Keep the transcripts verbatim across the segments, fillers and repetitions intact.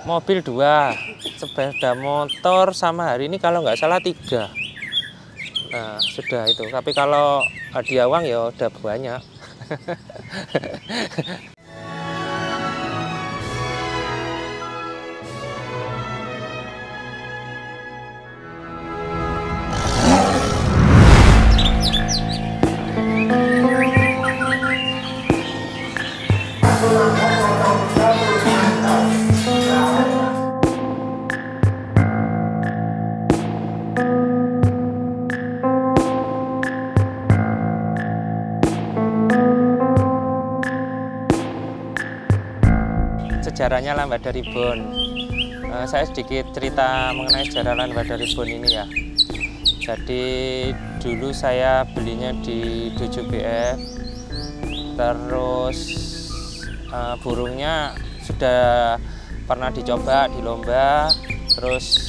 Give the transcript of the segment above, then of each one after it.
mobil dua, sepeda motor sama hari ini kalau nggak salah tiga. Nah, sudah itu. Tapi kalau hadiah uang ya udah banyak. Sejarahnya Lambada Ribbon. Uh, saya sedikit cerita mengenai sejarah Lambada Ribbon ini ya. Jadi dulu saya belinya di Dojo B F, terus uh, burungnya sudah pernah dicoba di lomba, terus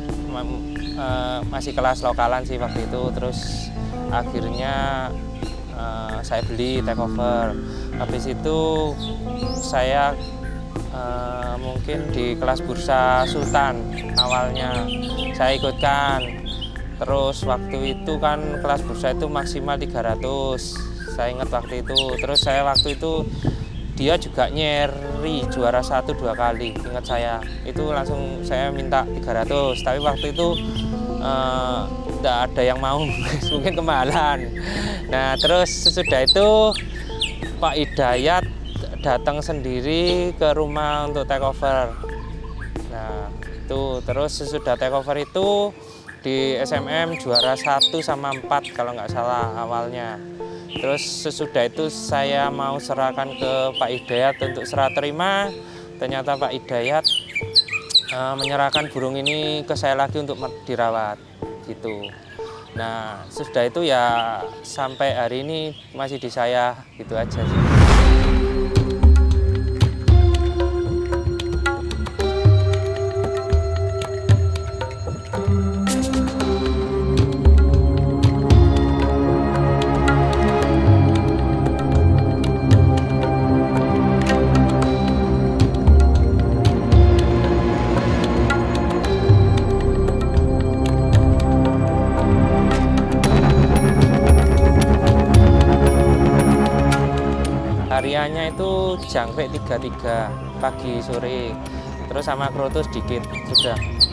uh, masih kelas lokalan sih waktu itu, terus akhirnya uh, saya beli take over. Habis itu saya Uh, mungkin di kelas bursa Sultan awalnya saya ikutkan, terus waktu itu kan kelas bursa itu maksimal tiga ratus, saya ingat waktu itu. Terus saya waktu itu dia juga nyeri juara satu dua kali, ingat saya itu langsung saya minta tiga ratus, tapi waktu itu tidak uh, ada yang mau mungkin kemahalan. Nah terus sesudah itu Pak Hidayat datang sendiri ke rumah untuk take over. Nah itu terus sesudah take over itu di S M M juara satu sama empat kalau nggak salah awalnya. Terus sesudah itu saya mau serahkan ke Pak Hidayat untuk serah terima. Ternyata Pak Hidayat uh, menyerahkan burung ini ke saya lagi untuk dirawat gitu. Nah sesudah itu ya sampai hari ini masih di saya gitu aja sih. Hariannya itu jangkrik tiga tiga pagi sore, terus sama krotus sedikit sudah.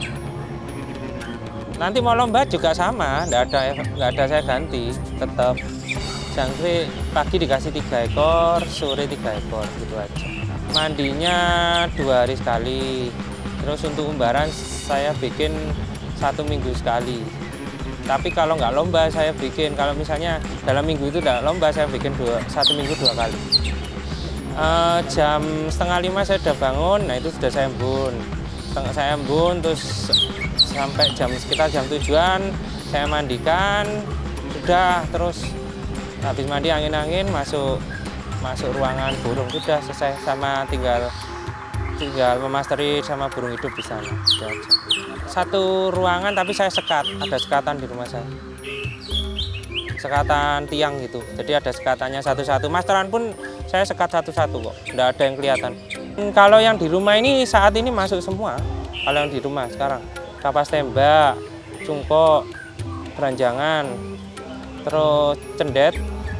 Nanti mau lomba juga sama, nggak ada nggak ada saya ganti, tetap jangkrik pagi dikasih tiga ekor, sore tiga ekor gitu aja. Mandinya dua hari sekali, terus untuk umbaran saya bikin satu minggu sekali. Tapi kalau nggak lomba saya bikin, kalau misalnya dalam minggu itu nggak lomba saya bikin dua, satu minggu dua kali. Uh, jam setengah lima saya sudah bangun, nah itu sudah saya embun. Saya embun terus sampai jam sekitar jam tujuan saya mandikan, sudah terus habis mandi angin-angin masuk masuk ruangan burung, sudah selesai, sama tinggal tinggal memasteri sama burung hidup di sana. Sudah aja. Satu ruangan tapi saya sekat, ada sekatan di rumah saya. Sekatan tiang gitu, jadi ada sekatannya satu-satu. Masteran pun saya sekat satu-satu kok, nggak ada yang kelihatan. Kalau yang di rumah ini saat ini masuk semua. Kalau yang di rumah sekarang, kapas tembak, cungkok, beranjangan, terus cendet,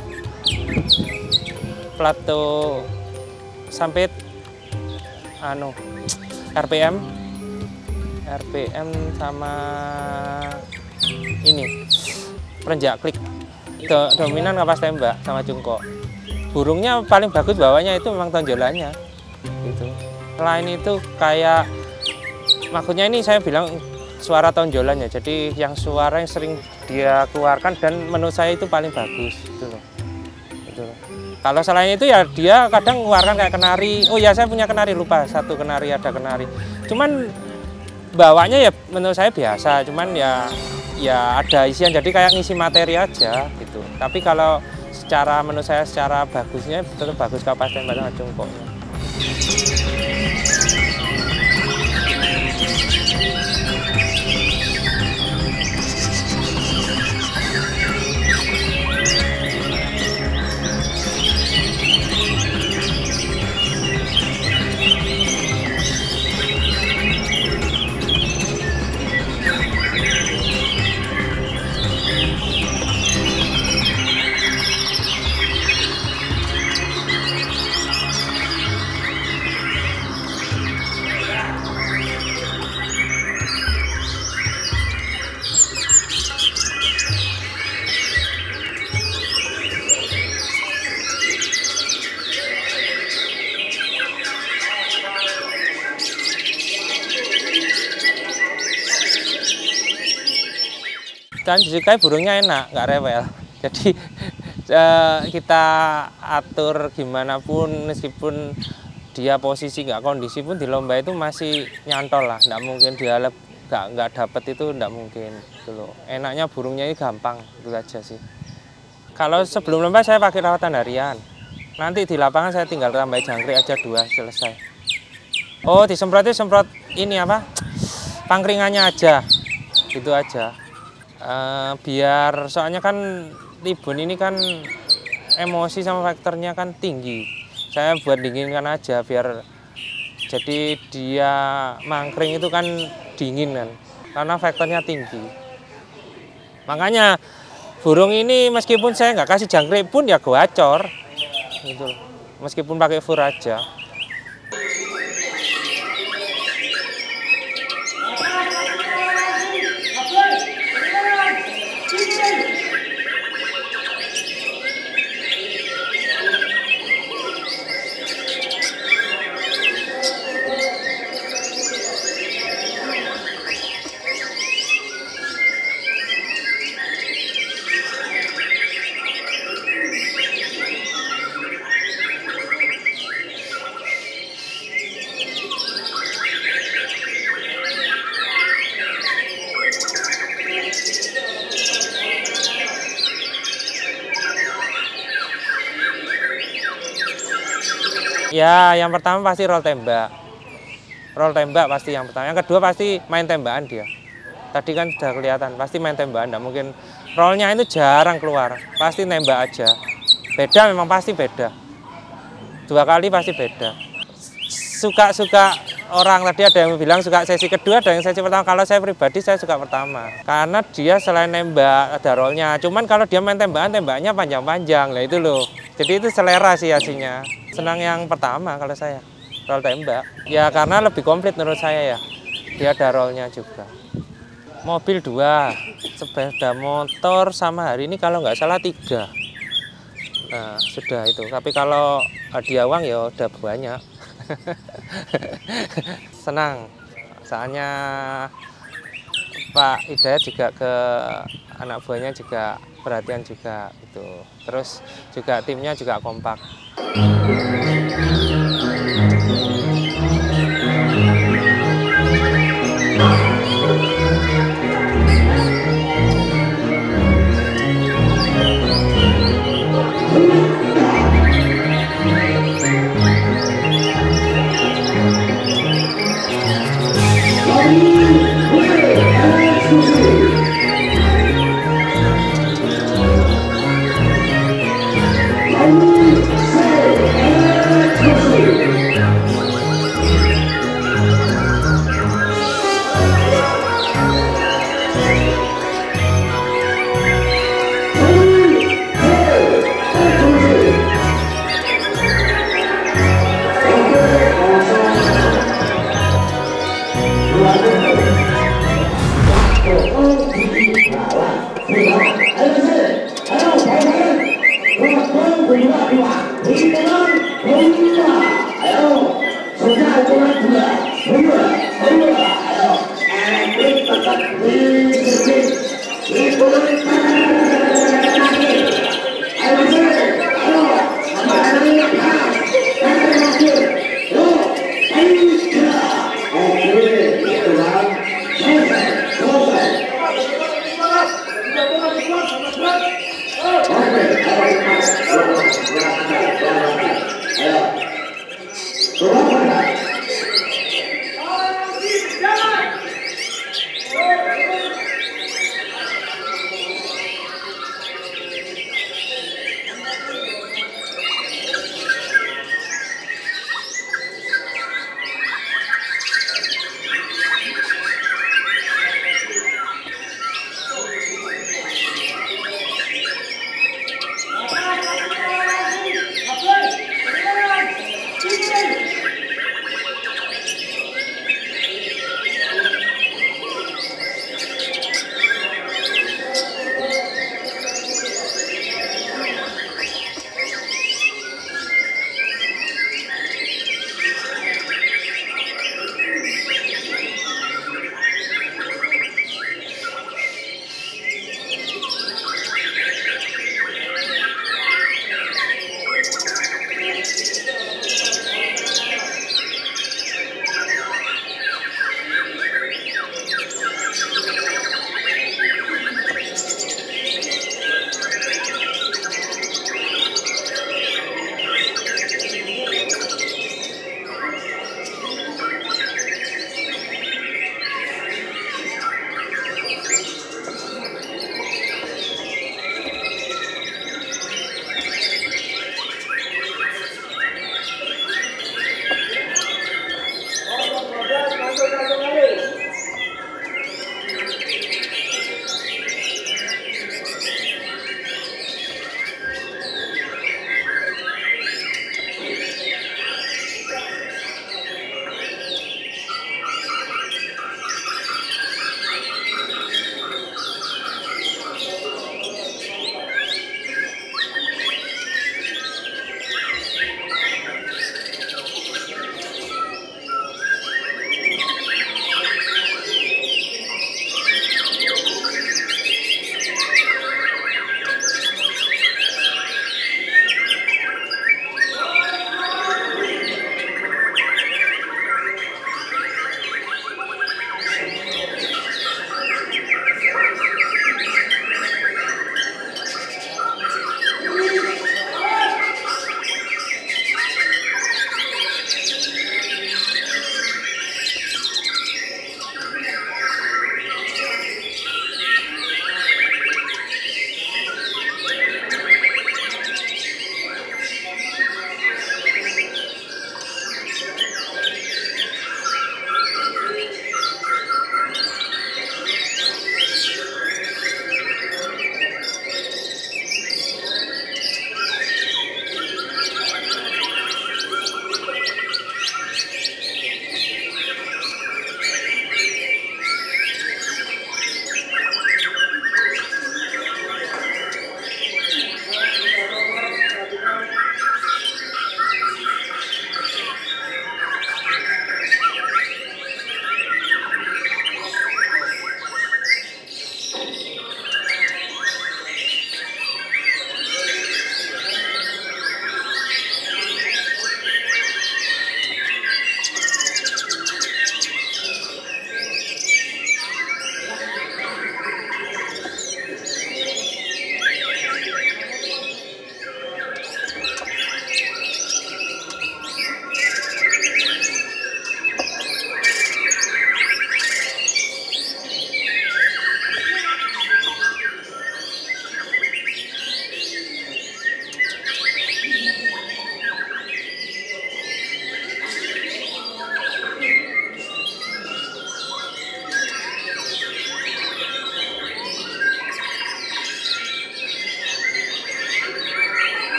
plato sampit, anu, R P M, R P M sama ini, perenjak klik. Do, dominan kapas tembak sama cungkok. Burungnya paling bagus bawahnya itu memang tonjolannya gitu. Selain itu kayak maksudnya ini saya bilang suara tonjolannya, jadi yang suara yang sering dia keluarkan dan menurut saya itu paling bagus gitu loh. Gitu loh. Kalau selain itu ya dia kadang mengeluarkan kayak kenari. Oh ya saya punya kenari, lupa satu kenari, ada kenari. Cuman bawahnya ya menurut saya biasa, cuman ya ya ada isian, jadi kayak ngisi materi aja gitu. Tapi kalau secara menurut saya secara bagusnya tetap bagus kapas tembak sama cungkoknya. dan disukai burungnya enak, nggak rewel. Jadi eh, kita atur gimana pun, meskipun dia posisi nggak kondisi pun di lomba itu masih nyantol lah, nggak mungkin dia nggak nggak dapet itu, nggak mungkin gitu loh. Enaknya burungnya ini gampang, itu aja sih. Kalau sebelum lomba saya pakai rawatan harian, nanti di lapangan saya tinggal tambah jangkrik aja dua, selesai. Oh, disemprot itu semprot ini apa? Pangkringannya aja, gitu aja. Uh, biar soalnya kan Tibun ini kan emosi sama faktornya kan tinggi. Saya buat dinginkan aja biar jadi dia mangkring itu kan dingin kan, karena faktornya tinggi. Makanya burung ini meskipun saya nggak kasih jangkrik pun ya gacor, gitu. Meskipun pakai fur aja. Ya, yang pertama pasti roll tembak. Roll tembak pasti yang pertama. Yang kedua pasti main tembakan dia. Tadi kan sudah kelihatan, pasti main tembakan. Nggak mungkin rollnya itu jarang keluar. Pasti nembak aja. Beda memang pasti beda. Dua kali pasti beda. Suka-suka orang, tadi ada yang bilang suka sesi kedua, ada yang sesi pertama. Kalau saya pribadi saya suka pertama. Karena dia selain nembak ada rollnya. Cuman kalau dia main tembakan, tembaknya panjang-panjang. Lah itu loh. Jadi itu selera sih aslinya. Senang yang pertama kalau saya, roll tembak. Ya karena lebih komplit menurut saya ya. Dia ada rollnya juga. Mobil dua, sepeda motor sama hari ini kalau nggak salah tiga. Nah sudah itu. Tapi kalau hadiah uang ya udah banyak. Senang. Soalnya Pak Hidayat juga ke anak buahnya juga perhatian juga gitu. Terus juga timnya juga kompak. Oke,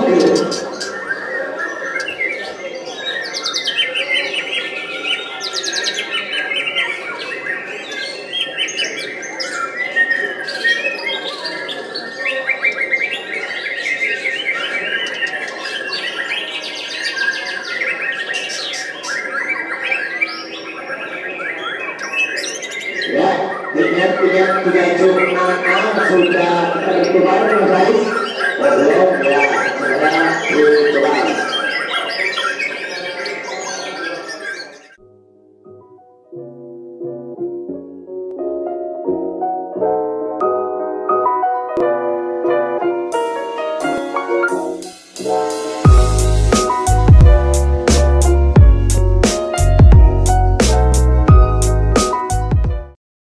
Tiket-tiket tiga jurnal sudah tertutup guys. Belum ya.